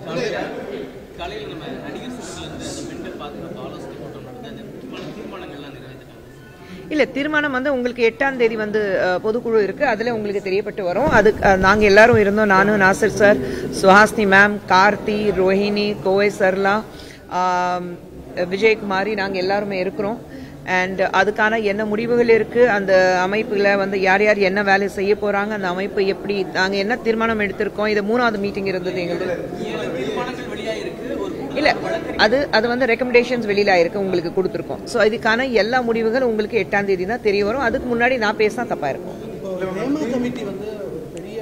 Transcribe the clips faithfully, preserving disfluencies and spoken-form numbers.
காலையில் நம்ம நடிகர் சங்கத்துல இருந்து பெண்கள் பாதுகாப்பு ஆலோசனை கூட்டம் நடந்து பல தீர்மானங்கள்லாம் நிறைவேற்றிட்டாங்க. இல்ல தீர்மானம் வந்து உங்களுக்கு எட்டாம் தேதி வந்து பொதுக்குழு இருக்கு, அதுல உங்களுக்கு தெரியப்பட்டு வரும். அது நாங்க எல்லாரும் இருந்தோம், நானும் நாசர் சார், சுஹாசினி மேம், கார்த்தி, ரோஹிணி, கோவை சர்லா, விஜயகுமாரி, நாங்க எல்லாருமே இருக்கிறோம். அண்ட் அதுக்கான என்ன முடிவுகள் இருக்கு, அந்த அமைப்புல வந்து யார் யார் என்ன வேலை செய்ய போறாங்க, அந்த அமைப்பு எப்படி, நாங்க என்ன தீர்மானம் எடுத்திருக்கோம், இது மூணாவது மீட்டிங் இருந்தது எங்களுக்கு. இல்ல அது அது வந்து ரெக்கமெண்டேஷன்ஸ் வெளியில இருக்கு, உங்களுக்கு கொடுத்துருக்கோம். ஸோ இதுக்கான எல்லா முடிவுகள் உங்களுக்கு எட்டாம் தேதி தான் தெரிய வரும். அதுக்கு முன்னாடி நான் பேசினா தப்பா இருக்கும். கமிட்டி வந்து ஒரு பெரிய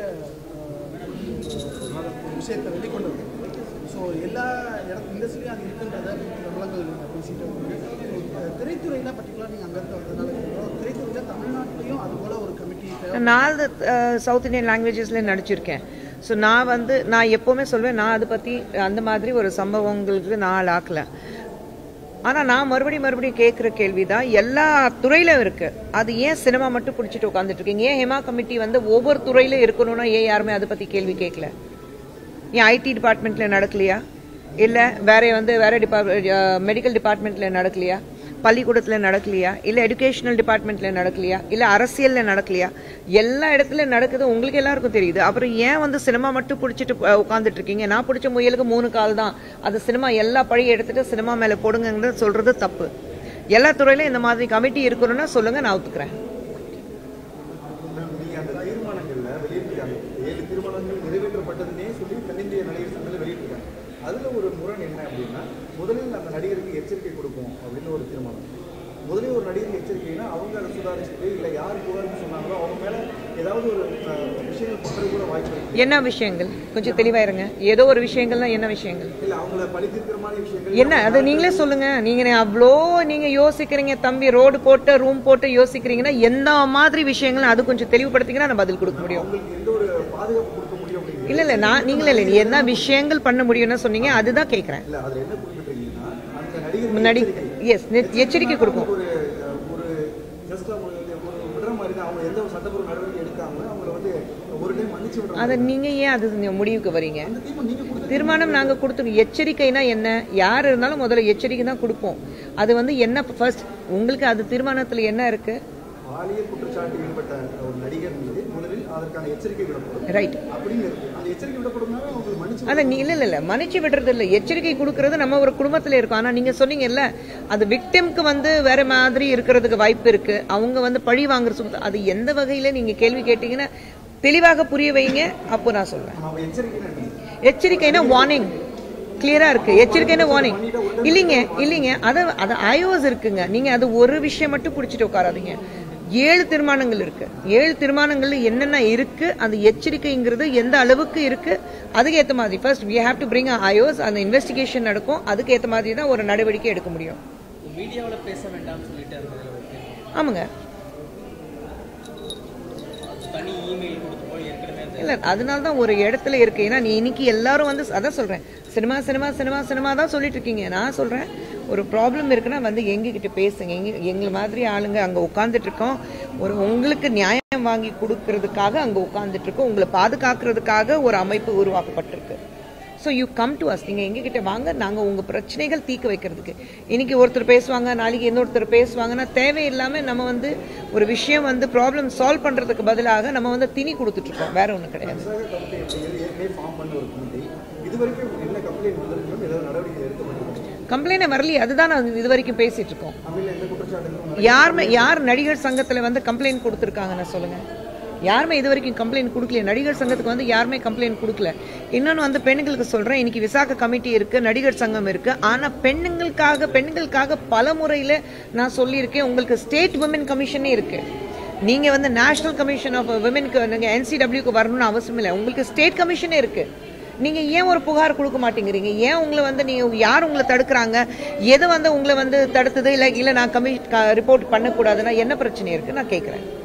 விஷயத்தை வெளிக்கொண்டு ஸோ எல்லா இண்டஸ்ட்ரியும் அது இருக்குன்றத பிரபலங்கள் பேசிட்டு திரைத்துறையில பர்டிகுலர் நீங்கள் அங்கே வந்ததுனால திரைத்துறையில தமிழ்நாட்டிலையும் அது போல ஒரு கமிட்டி நாலு சவுத் இந்தியன் லாங்குவேஜஸ்ல நடிச்சிருக்கேன். ஸோ நான் வந்து நான் எப்போவுமே சொல்வேன், நான் அதை பற்றி அந்த மாதிரி ஒரு சம்பவங்களுக்கு நான் ஆக்கல. ஆனால் நான் மறுபடியும் மறுபடியும் கேட்குற கேள்வி தான், எல்லா துறையிலும் இருக்கு, அது ஏன் சினிமா மட்டும் பிடிச்சிட்டு உட்காந்துட்டு இருக்கீங்க? ஏன் ஹேமா கமிட்டி வந்து ஒவ்வொரு துறையிலும் இருக்கணும்னா ஏன் யாருமே அதை பற்றி கேள்வி கேட்கல? ஏன் ஐடி டிபார்ட்மெண்ட்ல நடக்கலையா? இல்லை வேற வந்து வேற டிபார்ட்மெண்ட் மெடிக்கல் டிபார்ட்மெண்ட்ல நடக்கலையா? பள்ளிக்கூடத்தில் நடக்கலையா? இல்லை எஜுகேஷனல் டிபார்ட்மெண்ட்ல நடக்கலையா? இல்லை அரசியல்ல நடக்கலையா? எல்லா இடத்துலையும் நடக்குது, உங்களுக்கு எல்லாருக்கும் தெரியுது. அப்புறம் ஏன் வந்து சினிமா மட்டும் பிடிச்சிட்டு உட்காந்துட்டு இருக்கீங்க? நான் பிடிச்ச முயலுக்கு மூணு கால் தான், அது சினிமா எல்லா பழியை எடுத்துட்டு சினிமா மேலே போடுங்கிறது சொல்றது தப்பு. எல்லா துறையிலும் இந்த மாதிரி கமிட்டி இருக்கணும்னா சொல்லுங்க, நான் ஒத்துக்கிறேன். அதில் ஒரு முரண் என்ன அப்படின்னா, முதலில் அந்த நடிகருக்கு எச்சரிக்கை கொடுப்போம் அப்படின்னு ஒரு தீர்மானம். முதலில் ஒரு நடிகருக்கு எச்சரிக்கைன்னா அவங்க அதை சுதாரிச்சுட்டு இல்லை யார் புகார்னு சொன்னாங்களோ அவங்க மேலே ஏதாவது ஒரு விஷயங்கள் பண்ணுறது கூட வாய்ப்பு இருக்கு. என்ன விஷயங்கள் கொஞ்சம் தெளிவாயிருங்க. ஏதோ ஒரு விஷயங்கள்னா என்ன விஷயங்கள்? இல்லை அவங்கள பழித்திருக்கிற மாதிரி விஷயங்கள் என்ன, அதை நீங்களே சொல்லுங்க. நீங்க அவ்வளோ நீங்க யோசிக்கிறீங்க தம்பி, ரோடு போட்டு ரூம் போட்டு யோசிக்கிறீங்கன்னா எந்த மாதிரி விஷயங்கள் அது கொஞ்சம் தெளிவுபடுத்திங்கன்னா நான் பதில் கொடுக்க முடியும். உங்களுக்கு எந்த ஒரு பாதுகாப்பு கொடுக்க முடியும்? இல்ல இல்ல நான் நீங்களே இல்லை, என்ன விஷயங்கள் பண்ண முடியும்னு சொன்னீங்க, அதுதான் கேட்கிறேன். இல்லை அதில் என்ன குறிப்பிட்டீங்கன்னா அந்த நடிகர் முன்னாடி எஸ் எச்சரிக்கை கொடுப்போம். ஒரு ஒரு ஜஸ்ட் அவங்க ஒரு விடுற மாதிரி தான், அவங்க எந்த ஒரு சட்டப்பூர்வ நடவடிக்கை எடுக்காம அவங்களை வந்து ஒரு டைம் மன்னிச்சு விடுறாங்க. அதை நீங்க ஏன் அது முடிவுக்கு வரீங்க? தீர்மானம் நாங்க கொடுத்துருக்கோம். எச்சரிக்கைனா என்ன? யார் இருந்தாலும் முதல்ல எச்சரிக்கை தான் கொடுப்போம். அது வந்து என்ன ஃபர்ஸ்ட் உங்களுக்கு அது தீர்மானத்துல என்ன இருக்கு? பாலியல் குற்றச்சாட்டு ஈடுபட்ட ஒரு நடிகர் மீது முதலில் அதற்கான எச்சரிக்கை விடப்படும். ரைட். அப்படின்னு அந்த எச்சரிக்கை விடப்படும்னா அவங்க மன்னிச்சு அத நீ இல்ல இல்ல மன்னிச்சு விடுறது இல்ல, எச்சரிக்கை கொடுக்கறது நம்ம ஒரு குடும்பத்துல இருக்கோம். ஆனா நீங்க சொன்னீங்கல்ல, அது விக்டிம்க்கு வந்து வேற மாதிரி இருக்கிறதுக்கு வாய்ப்பு இருக்கு, அவங்க வந்து பழி வாங்குறது, அது எந்த வகையில நீங்க கேள்வி கேட்டீங்கன்னா தெளிவாக புரிய வைங்க, அப்போ நான் சொல்றேன். எச்சரிக்கைனா வார்னிங் கிளியரா இருக்கு. எச்சரிக்கைனா வார்னிங் இல்லைங்க இல்லைங்க அது அது ஐஓஎஸ் இருக்குங்க. நீங்க அது ஒரு விஷயம் மட்டும் பிடிச்சிட்டு உட்காராதீங்க. ஏழு தீர்மானங்கள் இருக்கு. ஏழு தீர்மானங்கள் என்னென்ன இருக்கு, அந்த எச்சரிக்கைங்கிறது எந்த அளவுக்கு இருக்கு, அதுக்கு ஏற்ற மாதிரி first we have to bring a IOS, அந்த இன்வெஸ்டிகேஷன் நடக்கும், அதுக்கு ஏற்ற மாதிரி தான் ஒரு நடவடிக்கை எடுக்க முடியும். மீடியாவுல பேச வேண்டாம்னு சொல்லிட்டு ஆமாங்க. தனி இமெயில் கொடுத்துப்போம் ஏற்கனவே இல்ல அதனால தான் ஒரு இடத்துல இருக்கு. ஏன்னா நீ இன்னைக்கு எல்லாரும் வந்து அதான் சொல்றேன், சினிமா சினிமா சினிமா சினிமா தான் சொல்லிட்டு இருக்கீங்க. நான் சொல்றேன் ஒரு ப்ராப்ளம் இருக்குன்னா வந்து எங்ககிட்ட பேசுங்க. எங்க எங்களை மாதிரி ஆளுங்க அங்க உட்காந்துட்டு இருக்கோம், ஒரு உங்களுக்கு நியாயம் வாங்கி கொடுக்கறதுக்காக அங்க உட்காந்துட்டு இருக்கோம், உங்களை பாதுகாக்கிறதுக்காக ஒரு அமைப்பு உருவாக்கப்பட்டிருக்கு. So you come to us, நீங்கள் எங்ககிட்ட வாங்க, நாங்கள் உங்கள் பிரச்சனைகள் தீர்க்க வைக்கிறதுக்கு. இன்னைக்கு ஒருத்தர் பேசுவாங்க, நாளைக்கு இன்னொருத்தர் பேசுவாங்கன்னா தேவையில்லாமல் நம்ம வந்து ஒரு விஷயம் வந்து ப்ராப்ளம் சால்வ் பண்ணுறதுக்கு பதிலாக நம்ம வந்து திணி கொடுத்துட்ருக்கோம், வேற ஒன்றும் கிடையாது. கம்ப்ளைண்ட் வரலையே, அதுதான் நான் இது வரைக்கும் பேசிட்டு இருக்கோம். யாருமே யார் நடிகர் சங்கத்தில் வந்து கம்ப்ளைண்ட் கொடுத்துருக்காங்கன்னு சொல்லுங்க. யாருமே இது வரைக்கும் கம்ப்ளைண்ட் கொடுக்கல. நடிகர் சங்கத்துக்கு வந்து யாருமே கம்ப்ளைண்ட் கொடுக்கல. இன்னொன்று வந்து பெண்களுக்கு சொல்றேன், இன்னைக்கு விசாக கமிட்டி இருக்கு, நடிகர் சங்கம் இருக்கு. ஆனா பெண்களுக்காக பெண்களுக்காக பல முறையில நான் சொல்லியிருக்கேன், உங்களுக்கு ஸ்டேட் விமன் கமிஷனே இருக்கு. நீங்க வந்து நேஷனல் கமிஷன் ஆஃப் விமனுக்கு நீங்க என்சிடபிள்யூக்கு வரணும்னு அவசியம் இல்லை, உங்களுக்கு ஸ்டேட் கமிஷனே இருக்கு. நீங்க ஏன் ஒரு புகார் கொடுக்க மாட்டேங்கிறீங்க? ஏன் உங்களை வந்து நீங்க யார் உங்களை தடுக்கிறாங்க? எது வந்து உங்களை வந்து தடுத்தது இல்லை இல்லை நான் கமி ரிப்போர்ட் பண்ணக்கூடாதுன்னா என்ன பிரச்சனை இருக்கு நான் கேட்கிறேன்.